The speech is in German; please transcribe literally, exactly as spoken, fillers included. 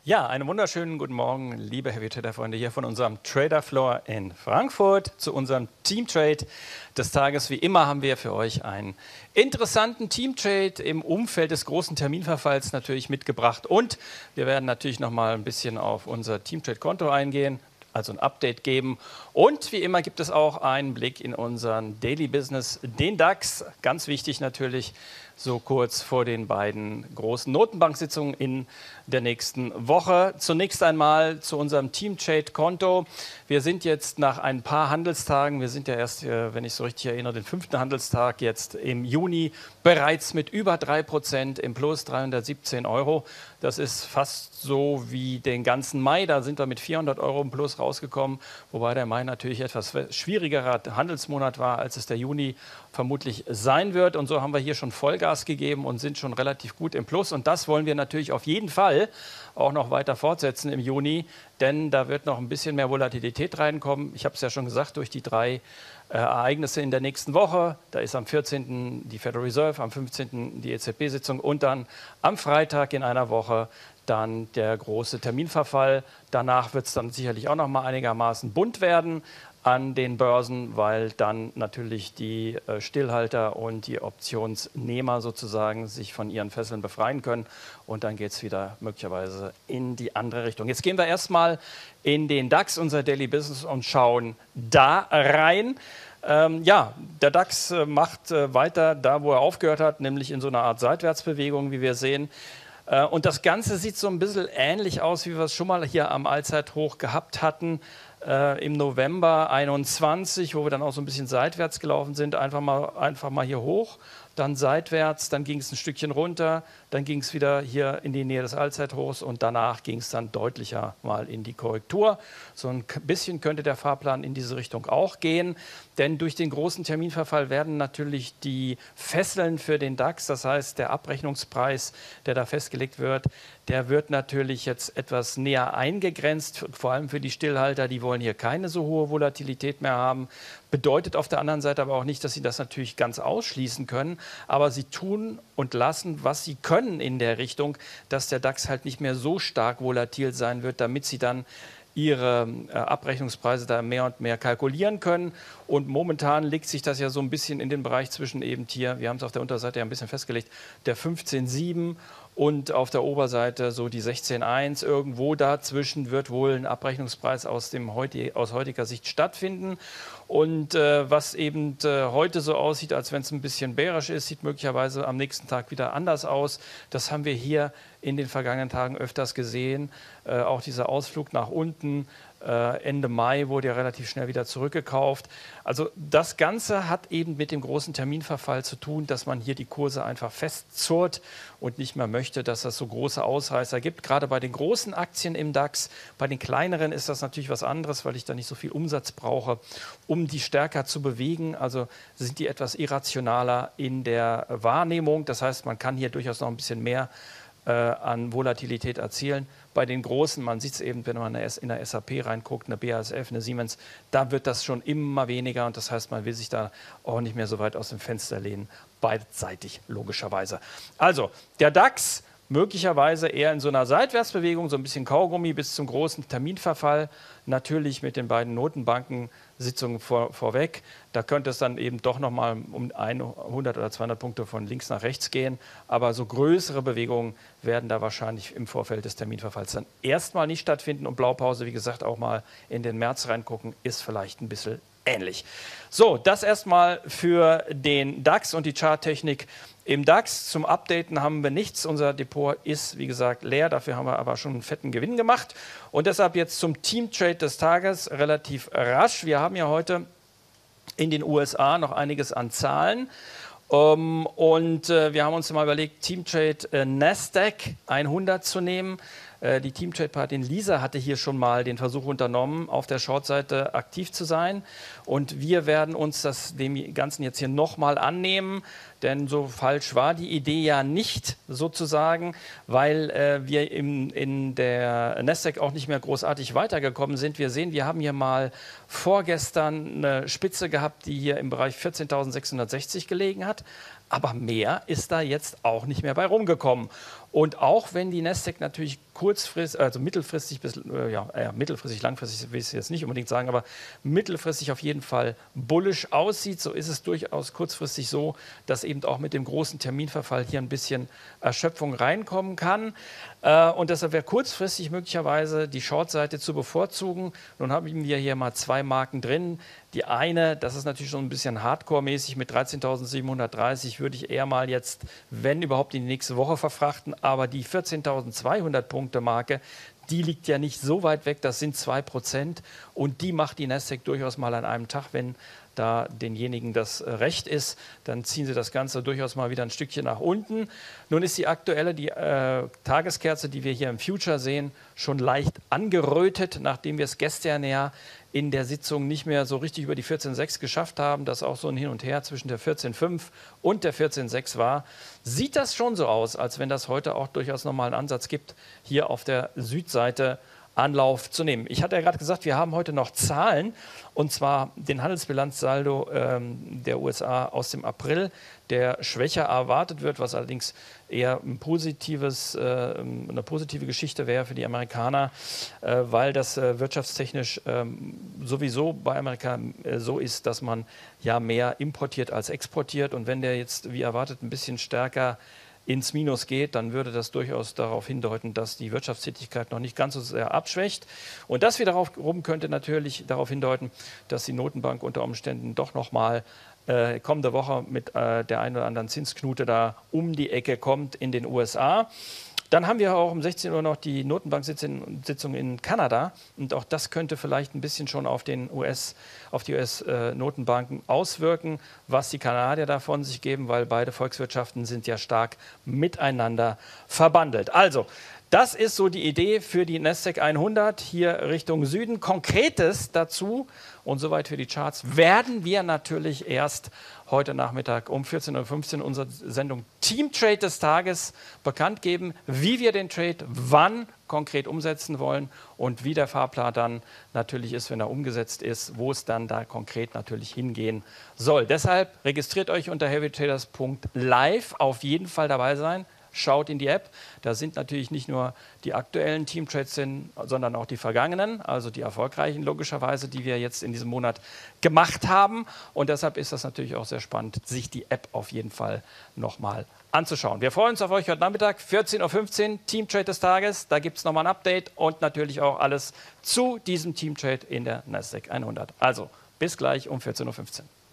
Ja, einen wunderschönen guten Morgen, liebe Heavy Trader Freunde, hier von unserem Trader Floor in Frankfurt zu unserem Team Trade des Tages. Wie immer haben wir für euch einen interessanten Team Trade im Umfeld des großen Terminverfalls natürlich mitgebracht und wir werden natürlich noch mal ein bisschen auf unser Team Trade Konto eingehen, also ein Update geben. Und wie immer gibt es auch einen Blick in unseren Daily Business, den DAX. Ganz wichtig natürlich, so kurz vor den beiden großen Notenbanksitzungen in der nächsten Woche. Zunächst einmal zu unserem Team Trade Konto. Wir sind jetzt nach ein paar Handelstagen, wir sind ja erst, wenn ich so richtig erinnere, den fünften Handelstag jetzt im Juni, bereits mit über drei Prozent im Plus, dreihundertsiebzehn Euro. Das ist fast so wie den ganzen Mai, da sind wir mit vierhundert Euro im Plus rausgekommen, wobei der Mai natürlich etwas schwierigerer Handelsmonat war, als es der Juni vermutlich sein wird. Und so haben wir hier schon Vollgas gegeben und sind schon relativ gut im Plus. Und das wollen wir natürlich auf jeden Fall auch noch weiter fortsetzen im Juni, denn da wird noch ein bisschen mehr Volatilität reinkommen. Ich habe es ja schon gesagt, durch die drei äh, Ereignisse in der nächsten Woche. Da ist am vierzehnten die Federal Reserve, am fünfzehnten die E Z B-Sitzung und dann am Freitag in einer Woche dann der große Terminverfall. Danach wird es dann sicherlich auch noch mal einigermaßen bunt werden an den Börsen, weil dann natürlich die äh, Stillhalter und die Optionsnehmer sozusagen sich von ihren Fesseln befreien können und dann geht es wieder möglicherweise in die andere Richtung. Jetzt gehen wir erstmal in den DAX, unser Daily Business, und schauen da rein. Ähm, ja, der DAX äh, macht äh, weiter da, wo er aufgehört hat, nämlich in so einer Art Seitwärtsbewegung, wie wir sehen. Äh, und das Ganze sieht so ein bisschen ähnlich aus, wie wir es schon mal hier am Allzeithoch gehabt hatten. Äh, im November einundzwanzig, wo wir dann auch so ein bisschen seitwärts gelaufen sind, einfach mal, einfach mal hier hoch, dann seitwärts, dann ging es ein Stückchen runter, dann ging es wieder hier in die Nähe des Allzeithochs und danach ging es dann deutlicher mal in die Korrektur. So ein bisschen könnte der Fahrplan in diese Richtung auch gehen, denn durch den großen Terminverfall werden natürlich die Fesseln für den DAX, das heißt der Abrechnungspreis, der da festgelegt wird, der wird natürlich jetzt etwas näher eingegrenzt, vor allem für die Stillhalter, die wollen hier keine so hohe Volatilität mehr haben. Bedeutet auf der anderen Seite aber auch nicht, dass sie das natürlich ganz ausschließen können, aber sie tun und lassen, was sie können in der Richtung, dass der DAX halt nicht mehr so stark volatil sein wird, damit sie dann ihre äh, Abrechnungspreise da mehr und mehr kalkulieren können. Und momentan legt sich das ja so ein bisschen in den Bereich zwischen eben hier, wir haben es auf der Unterseite ja ein bisschen festgelegt, der fünfzehn Komma sieben und auf der Oberseite so die sechzehn Komma eins. Irgendwo dazwischen wird wohl ein Abrechnungspreis aus, dem heutig, aus heutiger Sicht stattfinden. Und äh, was eben äh, heute so aussieht, als wenn es ein bisschen bärisch ist, sieht möglicherweise am nächsten Tag wieder anders aus. Das haben wir hier in den vergangenen Tagen öfters gesehen. Äh, auch dieser Ausflug nach unten. Ende Mai wurde ja relativ schnell wieder zurückgekauft. Also das Ganze hat eben mit dem großen Terminverfall zu tun, dass man hier die Kurse einfach festzurrt und nicht mehr möchte, dass es so große Ausreißer gibt. Gerade bei den großen Aktien im DAX, bei den kleineren ist das natürlich was anderes, weil ich da nicht so viel Umsatz brauche, um die stärker zu bewegen. Also sind die etwas irrationaler in der Wahrnehmung. Das heißt, man kann hier durchaus noch ein bisschen mehr äh, an Volatilität erzielen. Bei den Großen, man sieht es eben, wenn man in der S A P reinguckt, eine B A S F, eine Siemens, da wird das schon immer weniger und das heißt, man will sich da auch nicht mehr so weit aus dem Fenster lehnen, beidseitig logischerweise. Also, der DAX möglicherweise eher in so einer Seitwärtsbewegung, so ein bisschen Kaugummi bis zum großen Terminverfall, natürlich mit den beiden Notenbankensitzungen vor, vorweg. Da könnte es dann eben doch nochmal um hundert oder zweihundert Punkte von links nach rechts gehen, aber so größere Bewegungen werden da wahrscheinlich im Vorfeld des Terminverfalls dann erstmal nicht stattfinden und Blaupause, wie gesagt, auch mal in den März reingucken, ist vielleicht ein bisschen ähnlich. So, das erstmal für den DAX und die Charttechnik. Im DAX zum Updaten haben wir nichts. Unser Depot ist, wie gesagt, leer. Dafür haben wir aber schon einen fetten Gewinn gemacht. Und deshalb jetzt zum Team Trade des Tages relativ rasch. Wir haben ja heute in den U S A noch einiges an Zahlen. Um, und äh, wir haben uns mal überlegt, Team Trade äh, Nasdaq hundert zu nehmen. Äh, die Team Trade Partnerin Lisa hatte hier schon mal den Versuch unternommen, auf der Short-Seite aktiv zu sein. Und wir werden uns das dem Ganzen jetzt hier nochmal annehmen. Denn so falsch war die Idee ja nicht sozusagen, weil äh, wir im, in der Nasdaq auch nicht mehr großartig weitergekommen sind. Wir sehen, wir haben hier mal vorgestern eine Spitze gehabt, die hier im Bereich vierzehntausendsechshundertsechzig gelegen hat. aber mehr ist da jetzt auch nicht mehr bei rumgekommen. Und auch wenn die Nasdaq natürlich kurzfristig, also mittelfristig bis äh, ja, äh, mittelfristig, langfristig will ich es jetzt nicht unbedingt sagen, aber mittelfristig auf jeden Fall bullish aussieht, so ist es durchaus kurzfristig so, dass eben auch mit dem großen Terminverfall hier ein bisschen Erschöpfung reinkommen kann. Äh, und deshalb wäre kurzfristig möglicherweise die Short-Seite zu bevorzugen. Nun haben wir hier mal zwei Marken drin. Die eine, das ist natürlich schon ein bisschen Hardcore-mäßig, mit dreizehntausendsiebenhundertdreißig würde ich eher mal jetzt, wenn überhaupt, in die nächste Woche verfrachten. Aber die vierzehntausendzweihundert Punkte Marke, die liegt ja nicht so weit weg, das sind zwei Prozent. Und die macht die Nasdaq durchaus mal an einem Tag, wenn da denjenigen das recht ist, dann ziehen sie das Ganze durchaus mal wieder ein Stückchen nach unten. Nun ist die aktuelle, die äh, Tageskerze, die wir hier im Future sehen, schon leicht angerötet, nachdem wir es gestern ja in der Sitzung nicht mehr so richtig über die vierzehn Komma sechs geschafft haben, dass auch so ein Hin und Her zwischen der vierzehn Komma fünf und der vierzehn Komma sechs war, sieht das schon so aus, als wenn das heute auch durchaus nochmal einen Ansatz gibt, hier auf der Südseite Anlauf zu nehmen. Ich hatte ja gerade gesagt, wir haben heute noch Zahlen, und zwar den Handelsbilanzsaldo ähm, der U S A aus dem April, der schwächer erwartet wird, was allerdings eher ein positives, äh, eine positive Geschichte wäre für die Amerikaner, äh, weil das äh, wirtschaftstechnisch äh, sowieso bei Amerika äh, so ist, dass man ja mehr importiert als exportiert, und wenn der jetzt wie erwartet ein bisschen stärker ins Minus geht, dann würde das durchaus darauf hindeuten, dass die Wirtschaftstätigkeit noch nicht ganz so sehr abschwächt. Und das wiederum könnte natürlich darauf hindeuten, dass die Notenbank unter Umständen doch noch mal äh, kommende Woche mit äh, der einen oder anderen Zinsknute da um die Ecke kommt in den U S A. Dann haben wir auch um sechzehn Uhr noch die Notenbank-Sitzung in Kanada, und auch das könnte vielleicht ein bisschen schon auf, den U S, auf die U S-Notenbanken auswirken, was die Kanadier da von sich geben, weil beide Volkswirtschaften sind ja stark miteinander verbandelt. Also, das ist so die Idee für die Nasdaq hundert hier Richtung Süden. Konkretes dazu und soweit für die Charts werden wir natürlich erst heute Nachmittag um vierzehn Uhr fünfzehn unsere Sendung Team Trade des Tages bekannt geben, wie wir den Trade wann konkret umsetzen wollen und wie der Fahrplan dann natürlich ist, wenn er umgesetzt ist, wo es dann da konkret natürlich hingehen soll. Deshalb registriert euch unter heavy traders punkt live, auf jeden Fall dabei sein. Schaut in die App, da sind natürlich nicht nur die aktuellen Teamtrades drin, sondern auch die vergangenen, also die erfolgreichen logischerweise, die wir jetzt in diesem Monat gemacht haben. Und deshalb ist das natürlich auch sehr spannend, sich die App auf jeden Fall nochmal anzuschauen. Wir freuen uns auf euch heute Nachmittag, vierzehn Uhr fünfzehn, Teamtrade des Tages. Da gibt es nochmal ein Update und natürlich auch alles zu diesem Teamtrade in der Nasdaq hundert. Also bis gleich um vierzehn Uhr fünfzehn.